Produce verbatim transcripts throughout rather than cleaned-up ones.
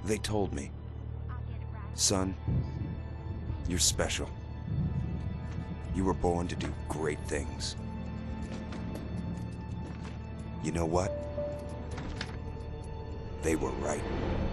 They told me. Son, you're special. You were born to do great things. You know what? They were right.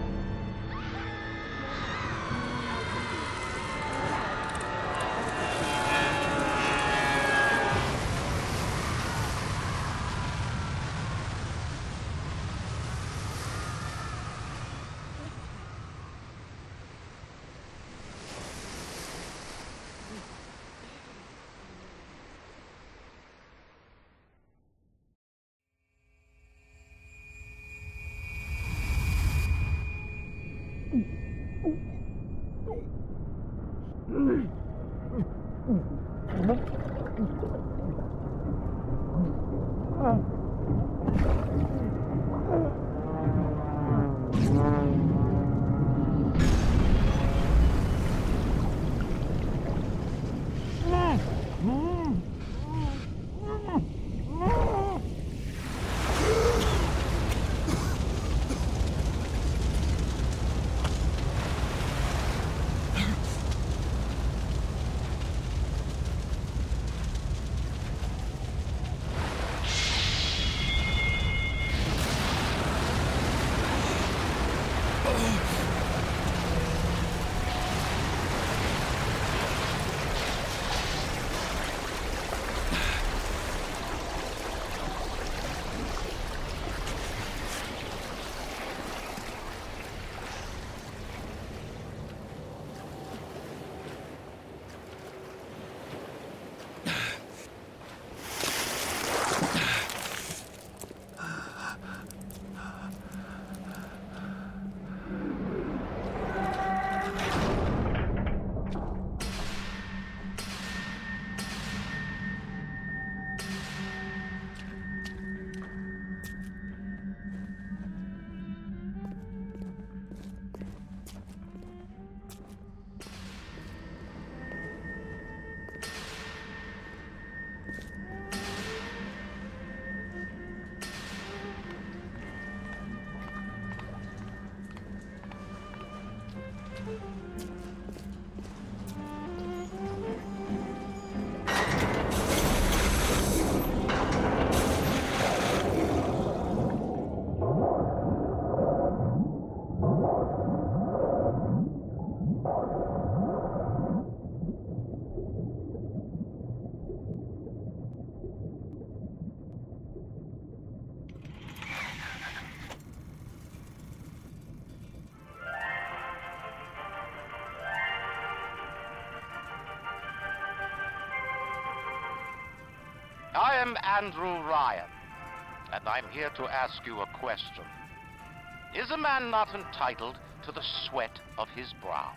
I am Andrew Ryan, and I'm here to ask you a question. Is a man not entitled to the sweat of his brow?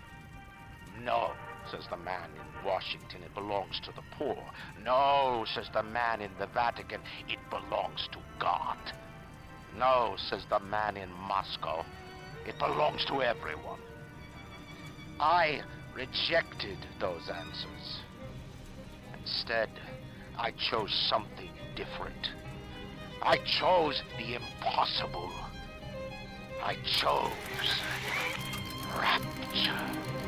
No, says the man in Washington, it belongs to the poor. No, says the man in the Vatican, it belongs to God. No, says the man in Moscow, it belongs to everyone. I rejected those answers. Instead, I chose something different. I chose the impossible. I chose rapture.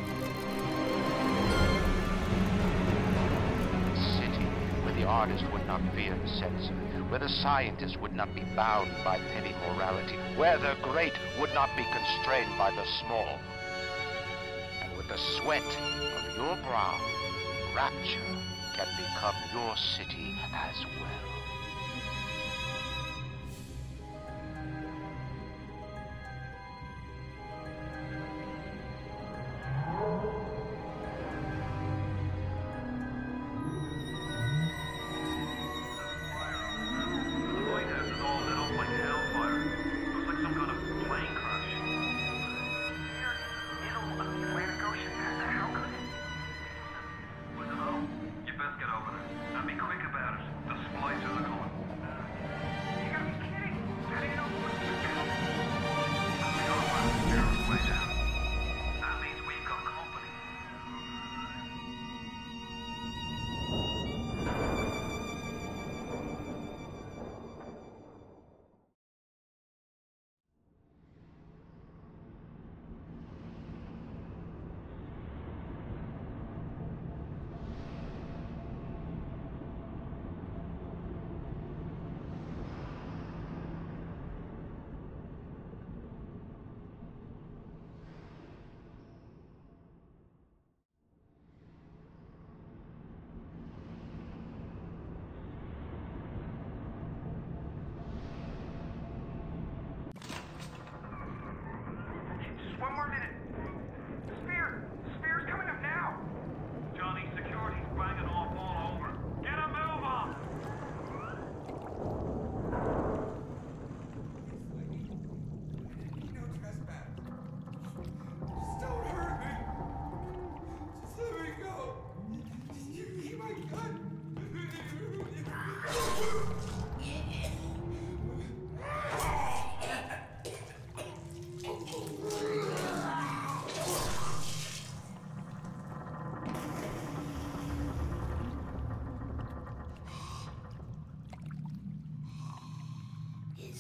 A city where the artist would not fear the censor, where the scientist would not be bound by petty morality, where the great would not be constrained by the small. And with the sweat of your brow, rapture can become your city as well. Get over there and be quick about it. The splicer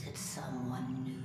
at someone new.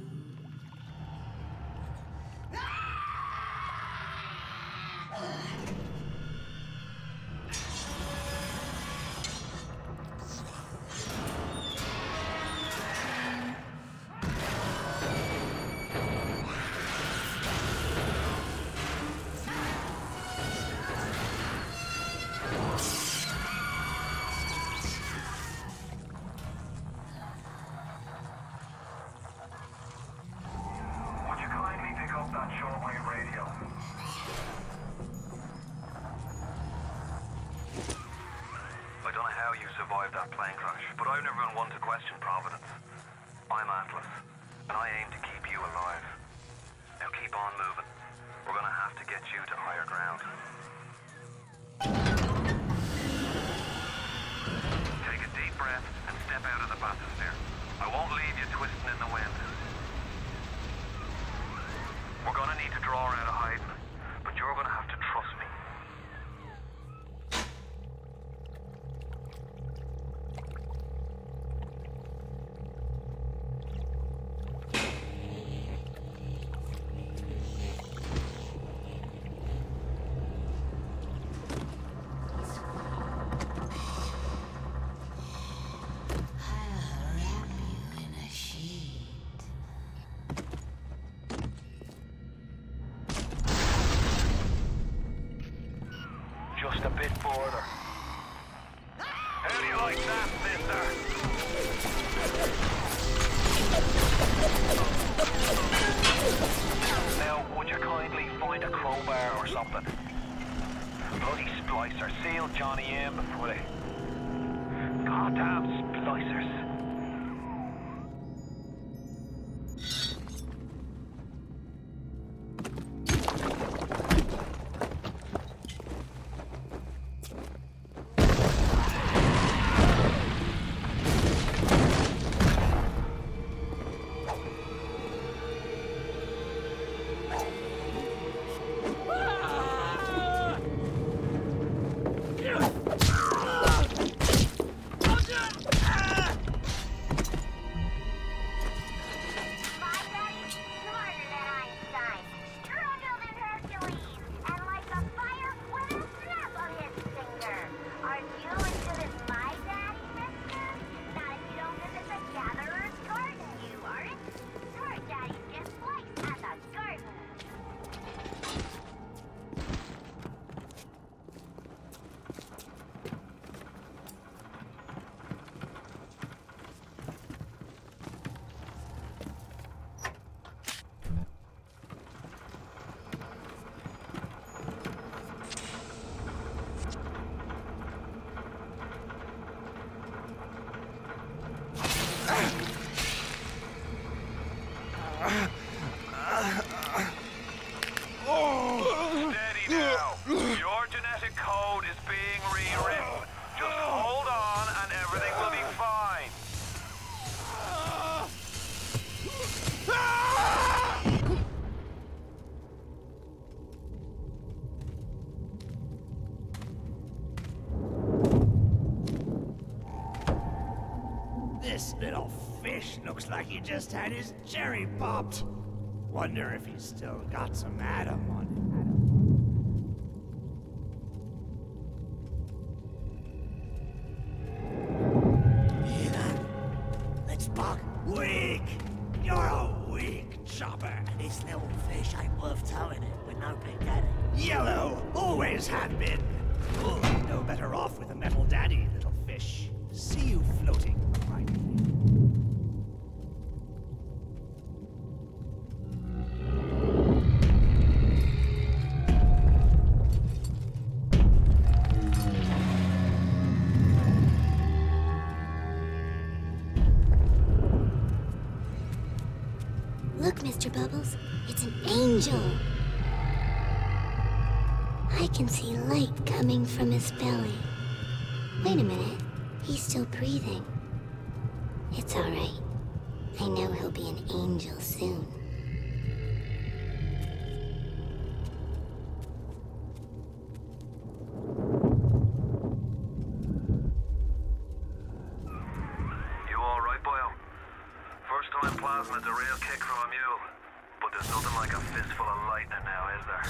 That plane crash, but I've never been one to question Providence. I'm Atlas, and I aim to keep you alive. Now keep on moving. We're gonna have to get you to higher ground. Take a deep breath and step out of the bathysphere. I won't leave you twisting in the wind. We're gonna need to draw her out of hiding, but you're gonna have to trust me. Just a bit further. How do you like that, mister? Now, would you kindly find a crowbar or something? Bloody splicer. Seal Johnny in before they... Goddamn splicers. Steady now. Your genetic code is being rewritten. Just hold on and everything will be fine. This little fish looks like he just had his cherry popped. Wonder if he's still got some Adam on him. Hear that? Let's bug. Weak! You're a weak chopper. This little fish ain't worth towing it with no big daddy. Yellow, always have been. Oh, no better off with a metal daddy, little fish. See you floating behind me. Look, Mister Bubbles, it's an angel. I can see light coming from his belly. Wait a minute, he's still breathing. It's all right. I know he'll be an angel soon. You all right, boyo? First time Plasma's a real kick from a mule, but there's nothing like a fistful of lightning now, is there?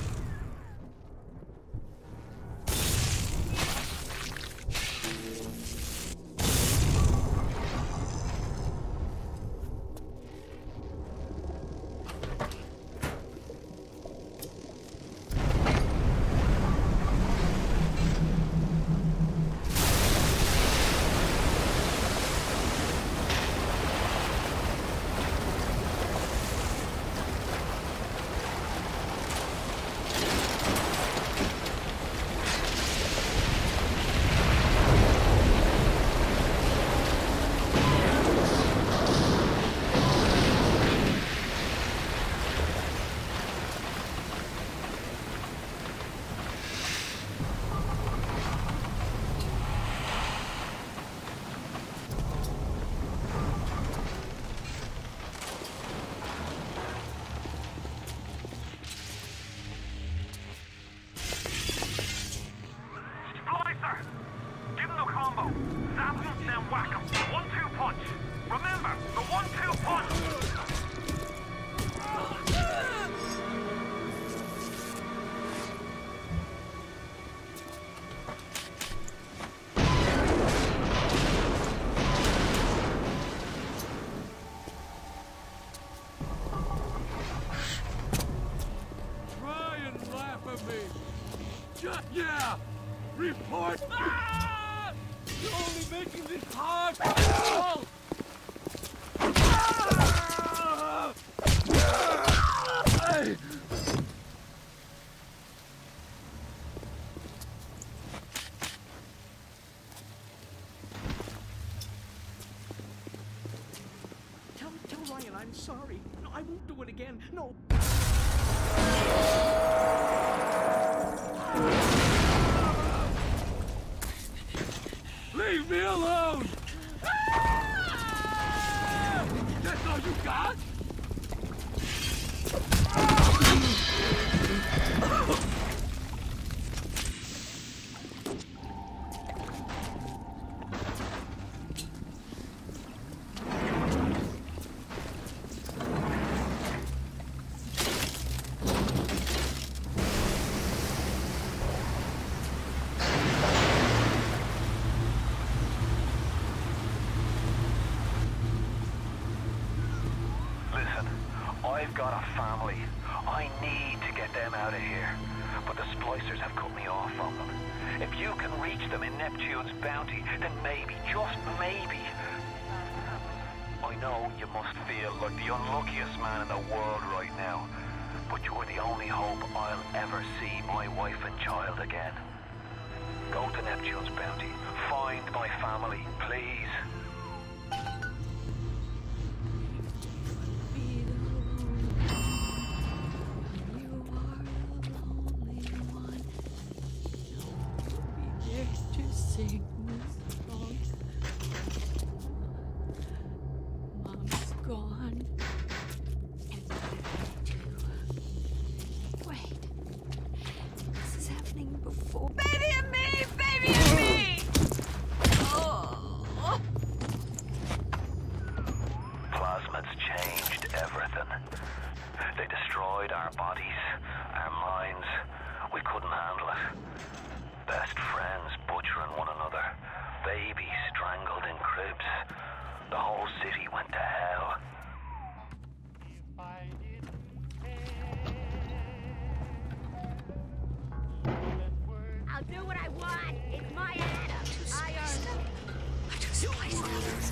Yeah! Report! Ah! You're only making this hard! Oh! Ah! Ah! Tell, tell Ryan I'm sorry. No, I won't do it again. No. Leave me alone! Ah! That's all you got? I've got a family. I need to get them out of here. But the splicers have cut me off from them. If you can reach them in Neptune's bounty, then maybe, just maybe... I know you must feel like the unluckiest man in the world right now, but you're the only hope I'll ever see my wife and child again. Go to Neptune's bounty. Find my family, please. Sing this song. Mom's gone. And Daddy too. Wait. This is happening before. Baby and me! Baby and me! Oh. Plasmids changed everything. They destroyed our bodies, our minds. We couldn't handle it. Best friends butchering one another. Babies strangled in cribs. The whole city went to hell. I'll do what I want. It's my Adam. I earned it. I just sliced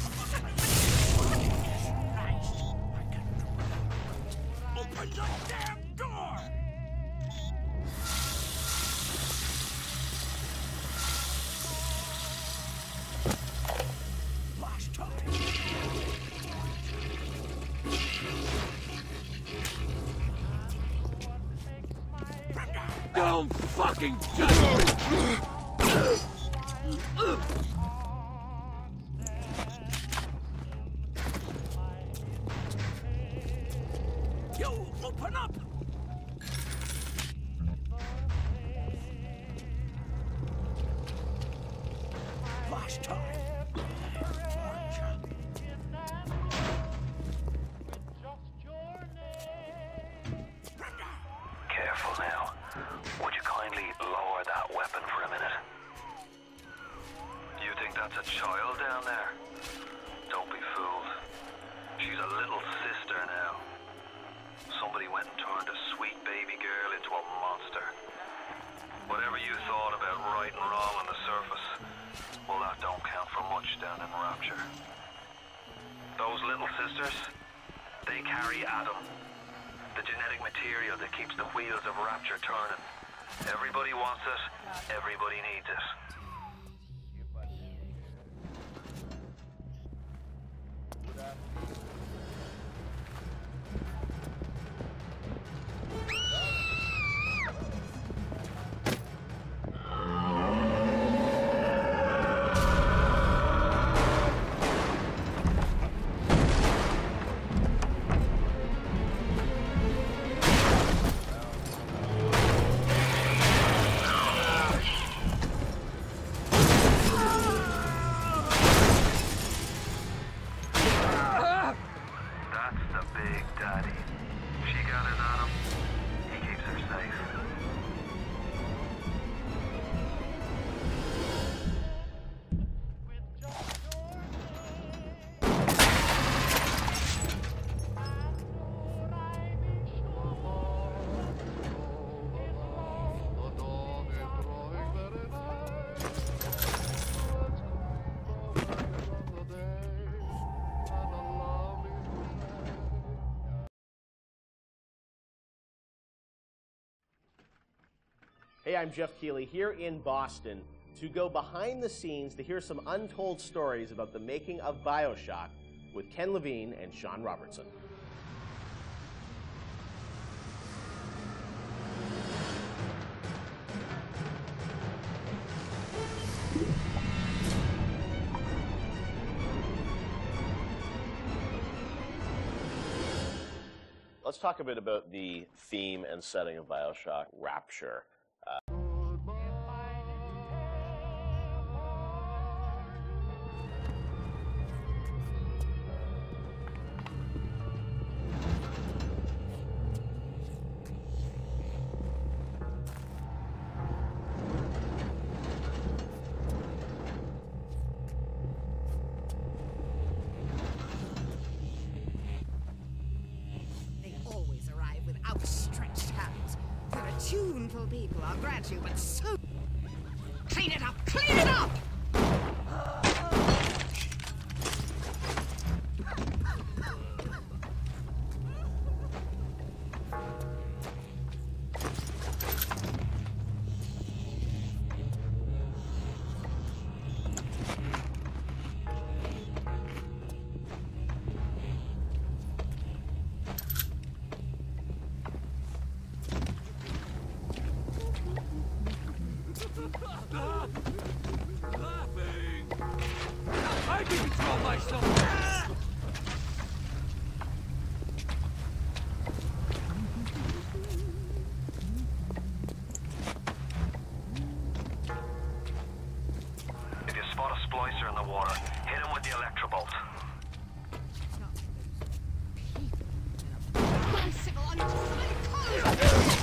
Open the damn door! Last time. Don't fucking touch me! You open up! Last time. That's a child down there. Don't be fooled. She's a little sister now. Somebody went and turned a sweet baby girl into a monster. Whatever you thought about right and wrong on the surface, well, that don't count for much down in Rapture. Those little sisters, they carry Adam, the genetic material that keeps the wheels of Rapture turning. Everybody wants it, everybody needs it. Hey, I'm Jeff Keighley here in Boston to go behind the scenes to hear some untold stories about the making of BioShock with Ken Levine and Sean Robertson. Let's talk a bit about the theme and setting of BioShock, Rapture. Uh, outstretched hands. They're a tuneful people, I'll grant you, but so... Clean it up! Clean it up! I can control myself! If you spot a splicer in the water, hit him with the electrobolt. Bicycle on